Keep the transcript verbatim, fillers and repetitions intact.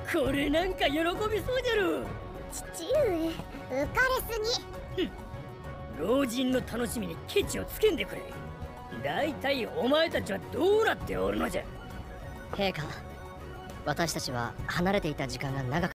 これなんか喜びそうじゃろ。 父上、浮かれすぎ。 老人の楽しみにケチをつけんでくれ。だいたいお前たちはどうなっておるのじゃ。 陛下、私たちは離れていた時間が長く